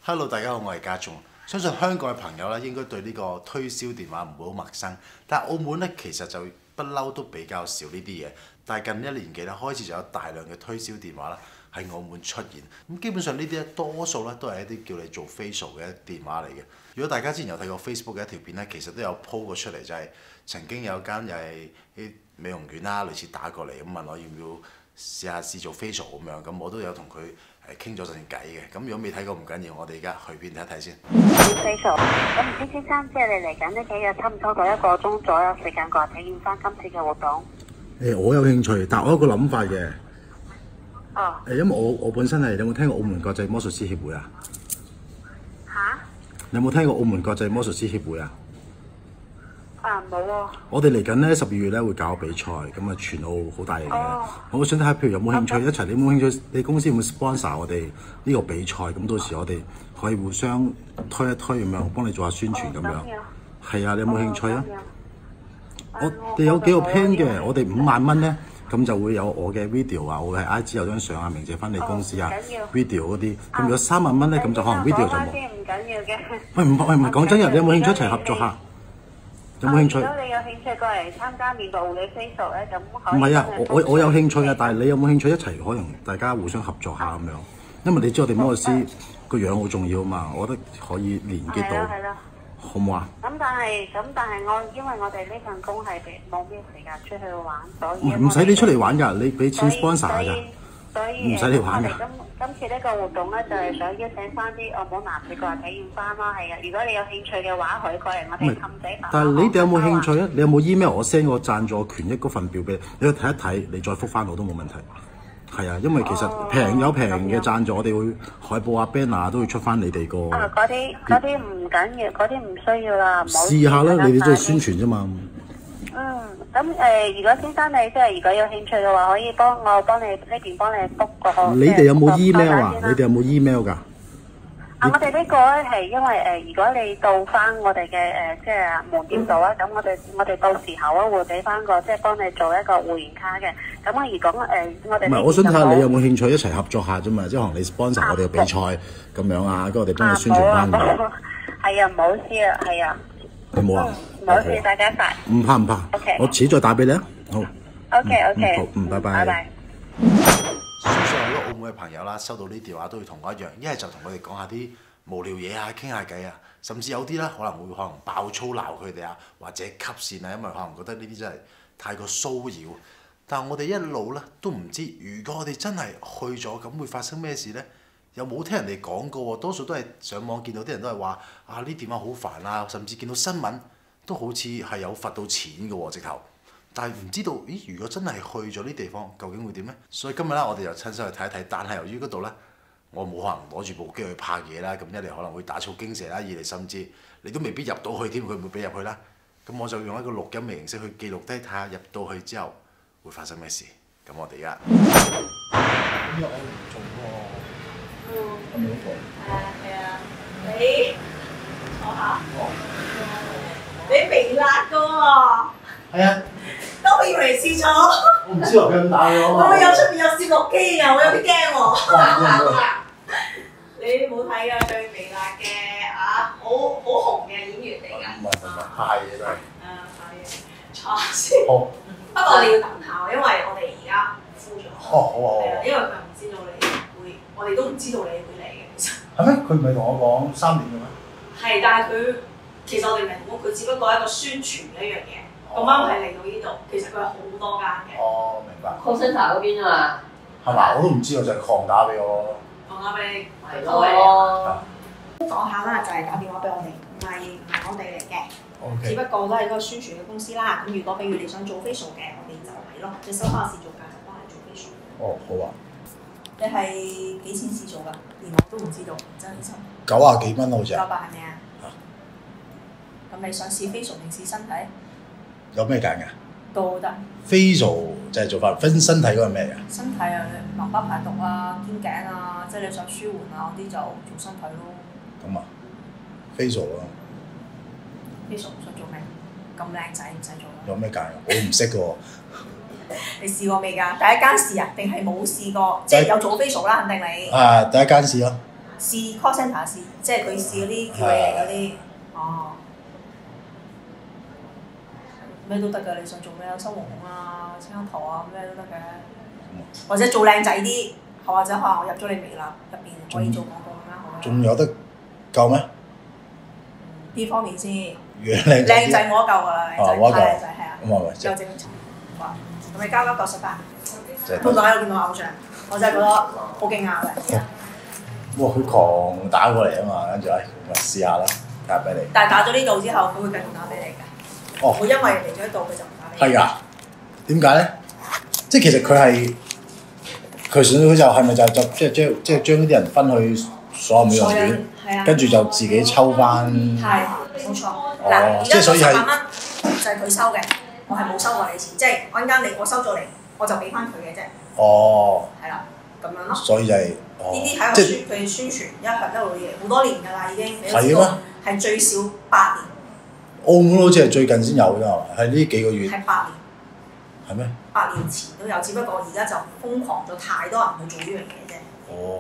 Hello， 大家好，我係家聰。相信香港嘅朋友咧，應該對呢個推銷電話唔會好陌生。但係澳門咧，其實就不嬲都比較少呢啲嘢。但係近一年幾咧，開始就有大量嘅推銷電話啦喺澳門出現。咁基本上呢啲咧，多數咧都係一啲叫你做 facial 嘅電話嚟嘅。如果大家之前有睇過 Facebook 嘅一條片咧，其實都有 po 過出嚟，就係曾經有間又係啲美容院啦，類似打過嚟咁問我要唔要試做 facial 咁樣，咁我都有同佢傾咗陣偈嘅。咁如果未睇過唔緊要，我哋而家去邊睇一睇先。 facial，咁唔知先生，即係你嚟緊呢幾日差唔多到1個鐘左右時間過嚟體驗翻今次嘅活動。 我有興趣，但我有個諗法嘅。 哦。 因為我本身係，你有冇聽過澳門國際魔術師協會啊？ 嚇？ 你有冇聽過澳門國際魔術師協會啊？ 冇喎。 我哋嚟緊咧12月咧會搞比賽，咁啊全澳好大型嘅。我想睇下，譬如有冇興趣一齊？你有冇興趣？你公司有冇 sponsor 我哋呢個比賽？咁到時我哋可以互相推一推咁樣，幫你做下宣傳咁樣。係啊，你有冇興趣啊？我哋有幾個 plan 嘅，我哋5萬蚊咧，咁就會有我嘅 video 啊，我嘅 IG 有張相啊，明謝翻你公司啊 video 嗰啲。咁如果3萬蚊咧，咁就可能 video 就冇。 唔緊要嘅。 喂唔講真嘅，你有冇興趣一齊合作下？有冇興趣？ 如果你有興趣過嚟參加面部護理 facial 咧，咁可以。 唔係啊，我有興趣啊，但係你有冇興趣一齊可能大家互相合作下咁樣？因為你知我哋魔術師個樣好重要啊嘛，我覺得可以連結到，好唔好啊？ 咁但係因為我哋呢份工係冇咩時間出去玩，所以唔使你出嚟玩㗎，你俾錢 sponsor 㗎， 所以唔使你玩㗎。 今次呢個活動咧，就係想邀請翻啲澳門男士過嚟體驗翻咯。係啊，如果你有興趣嘅話，可以過嚟我哋氹仔辦。 但係你哋有冇興趣啊？你有冇 email 我 send 個贊助權益嗰份表俾你，你去睇一睇，你再覆翻我都冇問題。係啊，因為其實平嘅贊助，我哋會海報啊 banner 都會出翻你哋個。 嗰啲唔緊要，嗰啲唔需要啦。 試下啦，你哋都係宣傳啫嘛。 咁如果先生你即係如果有興趣嘅話，可以幫你呢邊幫你 book 個。 你哋有冇 email 啊？你哋有冇 email 㗎？ 我哋呢個咧係因為如果你到翻我哋嘅即係門店度啊，咁我哋到時候咧會俾翻個即係幫你做一個會員卡嘅。咁如果我哋唔係，我想睇下你有冇興趣一齊合作下啫嘛，即係可能你 sponsor 我哋嘅比賽咁樣啊，跟住我哋幫你宣傳翻佢。 係啊，唔好意思啊，係啊。 有冇啊？ 唔好意思，大家快。 唔怕唔怕。 OK。 我遲啲再打俾你啊。好。 OK。 好，拜拜。 拜拜。 相信好多澳門嘅朋友啦，收到呢電話都會同我一樣，一係就同佢哋講下啲無聊嘢啊，傾下偈啊，甚至有啲咧可能爆粗鬧佢哋啊，或者吸線啊，因為可能覺得呢啲真係太過騷擾。但係我哋一路咧都唔知，如果我哋真係去咗，咁會發生咩事呢？又冇聽人哋講過喎，多數都係上網見到啲人都係話啊，呢電話好煩啊，甚至見到新聞都好似係有罰到錢嘅喎，直頭。但係唔知道，咦？如果真係去咗呢地方，究竟會點呢？所以今日咧，我哋就親身去睇一睇。但係由於嗰度咧，我冇可能攞住部機去拍嘢啦。咁一嚟可能會打草驚蛇啦，二嚟甚至你都未必入到去添，佢唔會俾入去啦。咁我就用一個錄音嘅形式去記錄低，睇下入到去之後會發生咩事。咁我哋而家咁我做喎，咁樣做。 係啊，你坐下。你微辣㗎喎。係啊。都以為試咗。 我唔知話佢咁大喎。 我有出面有攝錄機㗎，我有啲驚喎。你冇睇㗎，最微辣嘅好紅嘅演員嚟㗎。 唔係，派嘢都係。 派嘢。坐下先。 好。 不過你要等下，因為我哋而家敷咗。 好。 係啊，因為佢唔知道你會，我哋都唔知道你會嚟嘅其實。 係咩？佢唔係同我講3點嘅咩？ 係，但係佢其實我哋明講，佢只不過係一個宣傳嘅一樣嘢。咁啱係嚟到呢度，其實佢係好多間嘅。 哦，明白。 call centre 嗰邊啊嘛。 係嘛？我都唔知，我就係狂打俾我。 狂打俾你， 係咯。 講下啦，就係打電話俾我哋，唔係我哋嚟嘅。 OK。 只不過都係一個宣傳嘅公司啦。咁如果比如你想做 facial 嘅，我哋就係咯，你收花市做價就幫你做 facial。 哦，好啊。 你係幾錢試做㗎？連我都唔知道，真係心。 90幾蚊好似 900 啊。 係咪啊？咁你想試 facial 定試身體？ 有咩揀㗎？ 都得。 facial 就係做法分身體嗰個咩㗎？ 身體啊，淋巴排毒啊、肩頸啊，即係你想舒緩啊嗰啲就做身體咯。 咁啊 ，facial 咯。 facial 想做咩？咁靚仔唔使做啦。 有咩揀㗎？我唔識㗎喎。 你試過未㗎？第一間試啊，定係冇試過？即係有做 facial 啦，肯定你。 第一間試咯。 試 call centre 試，即係佢試嗰啲叫你嚟嗰啲。哦。咩都得㗎，你想做咩收黃孔啊、清黑頭啊，咩都得嘅。或者做靚仔啲，或者可能我入咗你微辣入邊可以做廣告更加好。 仲有得救咩？ 呢方面先。 靚仔冇得救㗎啦，靚仔太靚仔係啊。 咁啊咪。 有正常。同你交98。本來喺度見到偶像，我真係覺得好驚訝嘅。 哇！佢狂打過嚟啊嘛，跟住咪試下啦，打俾你。 但係打咗呢度之後，佢會繼續打俾你㗎。 哦。 會因為嚟咗呢度，佢就唔打俾你。 係㗎。點解咧？即係其實佢係佢就係咪就即係將呢啲人分去所有美容院，跟住就自己抽翻。 係，冇錯。嗱，而家98蚊就係佢收嘅，我係冇收過你錢，即係我陣間我收咗你，我就俾翻佢嘅啫。 哦。 係啦，咁樣咯。 所以就係。 呢啲喺佢哋宣傳一路嘢好多年㗎啦，已經你都知道係最少8年。 澳門好似係最近先有啫係嘛？係呢幾個月。 係8年。 係咩 ？8年前都有，只不過而家就瘋狂咗太多人去做呢樣嘢啫。 哦。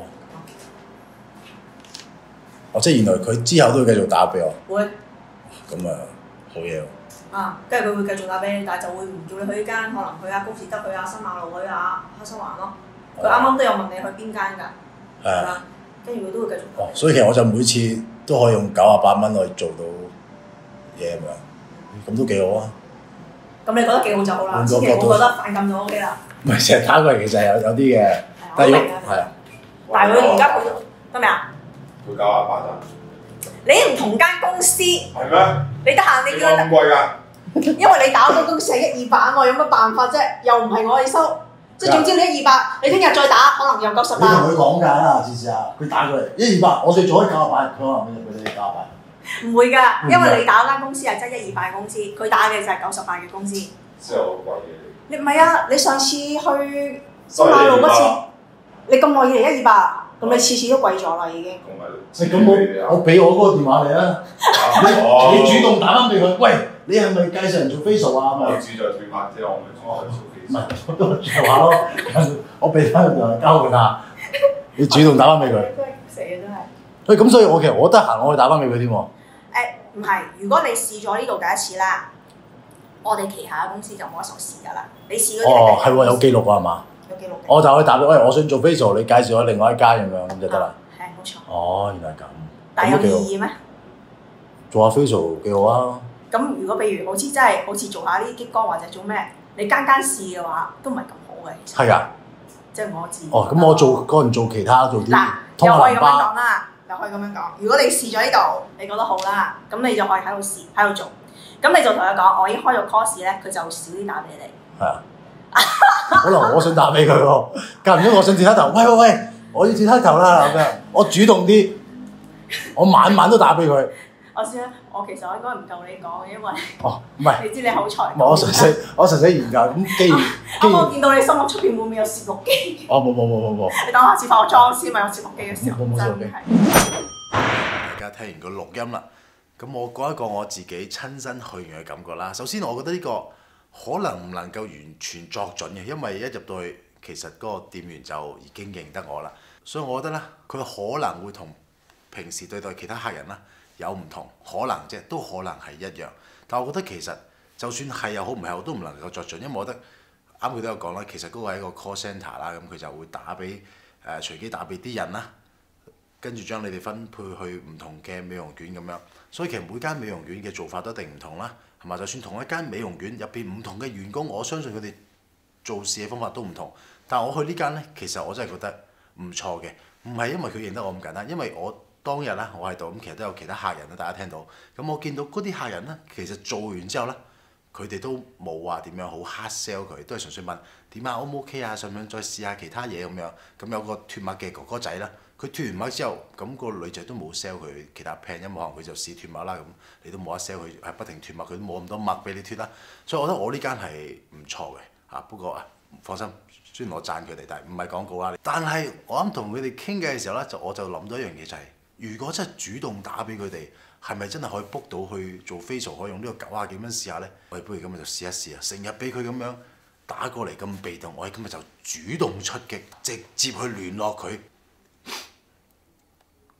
哦，即係原來佢之後都會繼續打俾我。 會。 咁啊，好嘢喎。 啊，跟住佢會繼續打俾你，但係就會唔叫你去呢間，可能去高士德去新馬路去黑心環咯。佢啱啱都有問你去邊間㗎。係啊，跟住佢都會繼續。 哦，所以其實我就每次都可以用98蚊去做到嘢咁樣，咁都幾好啊！ 咁你覺得幾好就好啦，千祈唔好覺得反感就 OK 啦。 唔係成日打過嚟，其實有啲嘅，但係係啊。 但係佢而家佢得未啊？ 佢98咋？ 你唔同間公司。 係咩？ 你得閒你叫佢。 咁貴㗎？ 因為你打嗰個公司係120啊嘛，有乜辦法啫？又唔係我哋收。即係總之你120，你聽日再打，可能又98。你同佢講㗎啦，次次啊，佢打過嚟120，我哋做開98，佢可能俾你98。 唔會㗎，因為你打嗰間公司係真120嘅公司，佢打嘅就係98嘅公司。 真係好貴嘅。 你唔係啊？你上次去新馬路嗰次，你咁耐以嚟120，咁你次次都貴咗啦已經。 咁我俾我嗰個電話你啊，你主動打翻俾佢，喂，你係咪介紹人做 facial 啊？ 我志在斷髮啫，我咪做 facial。 唔係，我都做下咯。我俾翻個電話交佢啦，你主動打翻俾佢。 死嘅真係。 喂，咁所以其實我得閒，我去打翻俾佢添喎。 唔係，如果你試咗呢度第一次啦，我哋旗下嘅公司就冇得實試㗎啦。你試嗰啲哦，係喎，有記錄㗎係嘛？ 有記錄。 我就可以打俾，喂，我想做 facial，你介紹我另外一間咁樣咁就得啦。 係冇錯。 哦，原來係咁。 但係有意義咩？ 做下 facial 幾好啊！ 咁如果譬如好似真係好似做下啲激光或者做咩，你間試嘅話都唔係咁好嘅。其實係啊。 即係我自。 哦，咁我做嗰陣做其他做啲通又可以咁樣講啦，又可以咁樣講。如果你試咗呢度，你覺得好啦，咁你就可以喺度試，喺度做。咁你就同佢講，我已經開咗 course 咧，佢就少啲打俾你。係啊。 可能我想打俾佢喎，間唔中我想剪黑頭，喂，我要剪黑頭啦咁樣，我主動啲，我晚晚都打俾佢。 我先啦，我其實我應該唔夠你講嘅，因為唔係， 你知你口才。 我實際研究咁，既然我見到你心目出邊會唔會有攝錄機？ 冇。 你等我下次化個妝先，咪有攝錄機嘅時候。 冇攝錄機。 大家聽完個錄音啦，咁我講一個我自己親身去完嘅感覺啦。首先我覺得呢個可能唔能夠完全作準嘅，因為一入到去其實嗰個店員就已經認得我啦，所以我覺得咧佢可能會同平時對待其他客人啦有唔同，可能啫，都可能係一樣。但我覺得其實就算係又好唔係好，都唔能夠作準，因為我覺得啱佢都有講啦，其實嗰個係一個 call centre 啦，咁佢就會打俾隨機打俾啲人啦，跟住將你哋分配去唔同嘅美容院咁樣。所以其實每間美容院嘅做法都一定唔同啦，係嘛？就算同一間美容院入邊唔同嘅員工，我相信佢哋做事嘅方法都唔同。但係我去呢間呢，其實我真係覺得唔錯嘅，唔係因為佢認得我咁簡單，因為我當日啦，我喺度咁，其實都有其他客人啦，大家聽到。咁我見到嗰啲客人呢，其實做完之後呢，佢哋都冇話點樣好 hard sell 佢，都係純粹問點啊 O 唔 OK 啊，想唔想再試下其他嘢咁樣。咁有個脱麥嘅哥哥仔啦，佢脱完麥之後，咁個女仔都冇 sell 佢其他 plan，因為可能佢就試脱麥啦，咁你都冇得 sell 佢，係不停脱麥，佢都冇咁多麥俾你脱啦。所以我覺得我呢間係唔錯嘅嚇，不過放心。雖然我讚佢哋，但係唔係廣告啦。但係我啱同佢哋傾偈嘅時候咧，我就諗到一樣嘢就係，如果真係主動打俾佢哋，係咪真係可以 book 到去做 facial 可以用呢個90幾蚊試下咧？我哋不如今日就試一試啊！成日俾佢咁樣打過嚟咁被動，我哋今日就主動出擊，直接去聯絡佢。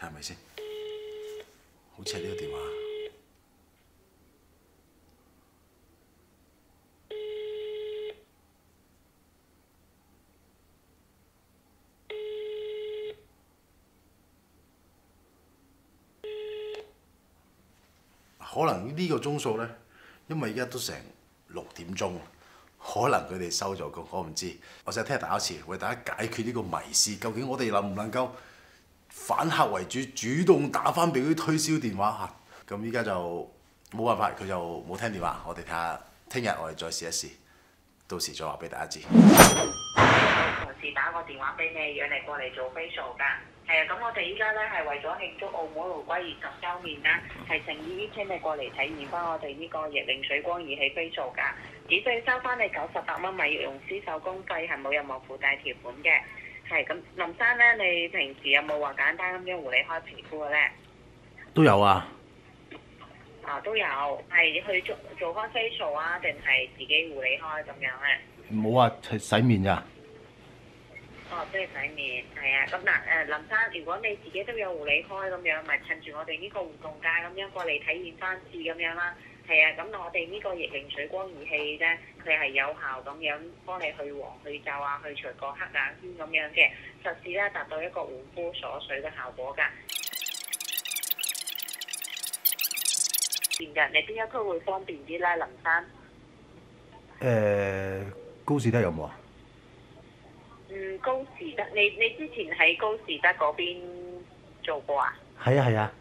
睇下係咪先？好似係呢個電話。可能呢個鐘數呢，因為而家都成6點鐘，可能佢哋收咗工，我唔知。我想聽下大家一次，為大家解決呢個迷思，究竟我哋能唔能夠反客為主，主動打翻俾佢推銷電話嚇？咁依家就冇辦法，佢就冇聽電話。我哋睇下，聽日我哋再試一試，到時再話俾大家知。 同事打個電話俾你，約你過嚟做 facial 㗎。係啊，咁我哋依家咧係為咗慶祝澳門回歸20週年啦，係誠意邀請你過嚟體驗翻我哋呢個逆齡水光儀器 facial 㗎，只需要收翻你98蚊美容師手工費，係冇任何附帶條款嘅。係咁，林生咧，你平時有冇話簡單咁樣護理開皮膚嘅咧？ 都有啊。 都有，係去做開 facial 啊，定係自己護理開咁樣咧？ 冇啊，係洗面咋。 即係洗面，係啊。咁嗱，林生，如果你自己都有護理開咁樣，咪趁住我哋呢個活動價咁樣過嚟體驗翻次咁樣啦。係啊，咁我哋呢個逆齡水光儀器咧，佢係有效咁樣幫你去黃、去皺啊、去除個黑眼圈咁樣嘅，實時咧達到一個護膚鎖水嘅效果㗎。前日你邊一區會方便啲咧，林生？ 高士德有冇啊？ 高士德，你之前喺高士德嗰邊做過啊？ 係啊係啊。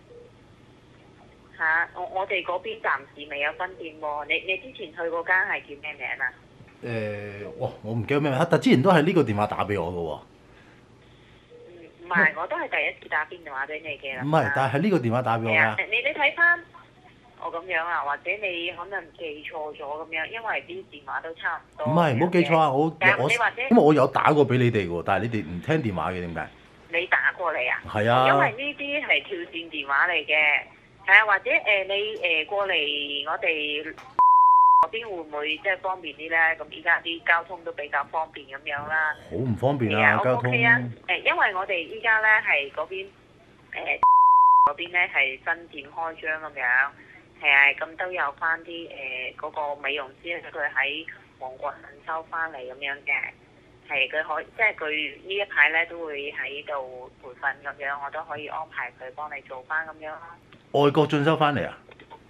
我哋嗰邊暫時未有分店喎。你之前去嗰間係叫咩名啊？ 我唔記得咩名，但之前都係呢個電話打俾我嘅喎。 唔係，我都係第一次打電話俾你嘅啦。 唔係，但係呢個電話打俾我啊。 你睇翻我咁樣啊，或者你可能記錯咗咁樣，因為啲電話都差唔多。 唔係，唔好記錯啊！因為我有打過俾你哋喎，但係你哋唔聽電話嘅點解？ 你打過嚟啊？ 係啊。 因為呢啲係跳線電話嚟嘅。係啊，或者你過嚟我哋嗰邊會唔會即係方便啲咧？咁依家啲交通都比較方便咁樣啦。 好唔方便啊！交通。 OK 啊，因為我哋依家咧係嗰邊嗰邊咧係新店開張咁樣，係啊，咁都有翻啲嗰個美容師佢喺旺角新收翻嚟咁樣嘅，係佢可即係佢呢一排咧都會喺度培訓咁樣，我都可以安排佢幫你做翻咁樣咯。 外國進修翻嚟啊？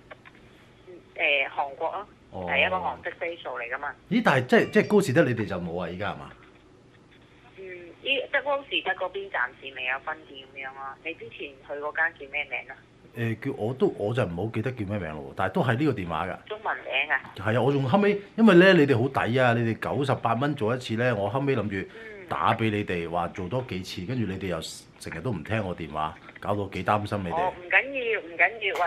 韓國咯，係一個韓式 facial 嚟噶嘛。 咦？但係即係高士德你哋就冇啊？依家係嘛？ 即係高士德嗰邊暫時未有分店咁樣咯。你之前去嗰間叫咩名啊？ 我就唔好記得叫咩名咯，但係都係呢個電話㗎。 中文名啊？ 係啊，我仲後尾，因為咧你哋好抵啊，你哋98蚊做一次咧，我後尾諗住打俾你哋話做多幾次，跟住你哋又成日都唔聽我電話，搞到幾擔心你哋。 唔緊要，唔緊要。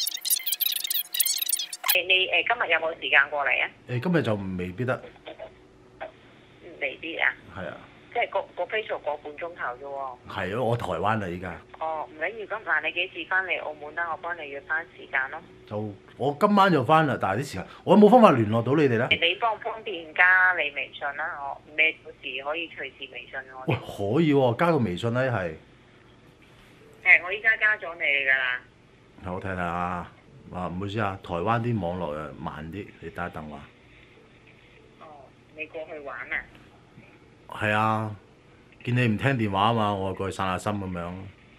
你今日有冇時間過嚟啊？ 今日就未必得。 未必啊？係啊。即係個 facial 個半鐘頭啫喎。係啊，我台灣啦依家。 唔緊要咁，嗱你幾時翻嚟澳門啦？我幫你約翻時間咯。 我今晚就翻啦，但係啲時間我有冇方法聯絡到你哋咧？ 你方唔方便加你微信啦？我咩到時可以隨時微信我。 喂，可以喎，加個微信咧係。 我依家加咗你㗎啦。 我睇睇啊，唔好意思啊，台灣啲網絡又慢啲，你等一等我。 你過去玩啊？ 係啊，見你唔聽電話啊嘛，我過去散下心咁樣。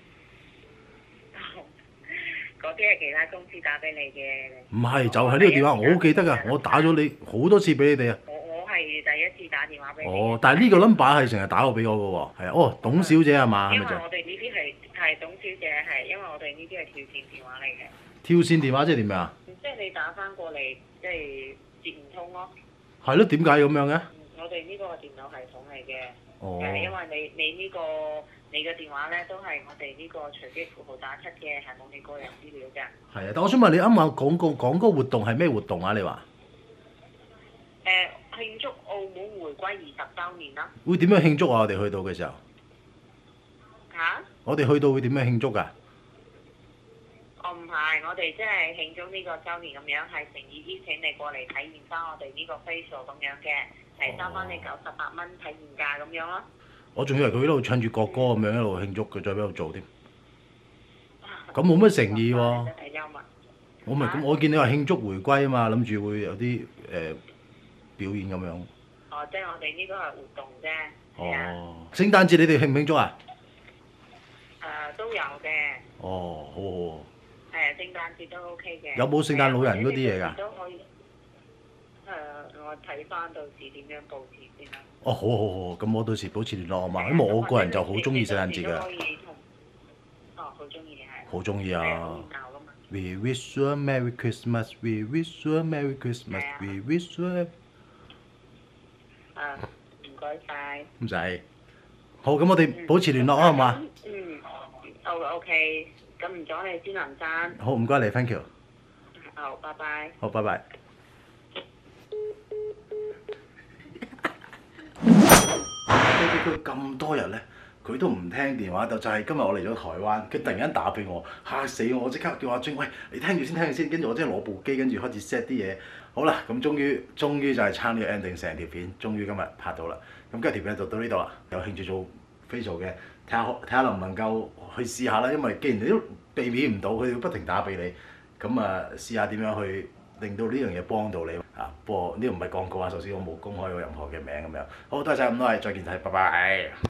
嗰啲係其他公司打俾你嘅。 唔係，就係呢個電話，我好記得㗎，我打咗你好多次俾你哋啊。 我係第一次打電話俾你。 但係呢個 number 係成日打過俾我㗎喎，係啊，董小姐係嘛？ 因為我哋呢啲係董小姐係，因為我哋呢啲係跳線電話嚟嘅。 跳線電話即係點樣？ 即係你打翻過嚟，即係接唔通咯。 係咯，點解咁樣嘅？ 我哋呢個電腦系統嚟嘅，因為你呢個你嘅電話咧都係我哋呢個隨機符號打出嘅，係冇你個人資料㗎。係啊，但我想問你啱啱講嗰個活動係咩活動啊？你話？ 慶祝澳門回歸20週年啦。 會點樣慶祝啊？我哋去到嘅時候。我哋去到會點樣慶祝㗎？ 唔係，我哋即係慶祝呢個週年咁樣，係誠意邀請你過嚟體驗翻我哋呢個 facial 咁樣嘅，係收翻你98蚊體驗價咁樣咯。 我仲以為佢一路唱住國歌咁樣一路慶祝，佢再喺度做添。 咁冇乜誠意喎。 真係幽默。 我咪咁，我見你話慶祝回歸啊嘛，諗住會有啲表演咁樣。 哦，即係我哋呢個係活動啫。係啊。 哦，聖誕節你哋慶唔慶祝啊？ 都有嘅。 哦，好好。 係啊，聖誕節都 OK 嘅。 有冇聖誕老人嗰啲嘢㗎？ 都可以。我睇翻到時點樣佈置先啦。 哦，好好好，咁我到時保持聯絡啊嘛，因為我個人就好中意聖誕節㗎。 好中意係。 好中意啊！ We wish you a Merry Christmas. We wish you a Merry Christmas. We wish you a 唔該晒。 唔使。好，咁我哋保持聯絡啊，好嘛？ OK， 咁唔阻你先，林生。 好，唔該你 ，thank you。 好，拜拜。 好，拜拜。佢咁多日咧，佢都唔聽電話，就係今日我嚟咗台灣，佢突然間打俾我，嚇死我！我即刻叫阿尊，喂，你聽住先，聽住先，跟住我即係攞部機，跟住開始 set 啲嘢。好啦，咁終於就係撐呢個 ending 成條片，終於今日拍到啦。咁今日條片就到呢度啦。有興趣做 facial 嘅，睇下能唔能夠去試下啦。因為既然你都避免唔到，佢要不停打俾你，咁啊試下點樣去令到呢樣嘢幫到你啊。不過呢個唔係廣告啊，首先我冇公開過任何嘅名咁樣。好，多謝咁多位，再見睇，拜拜。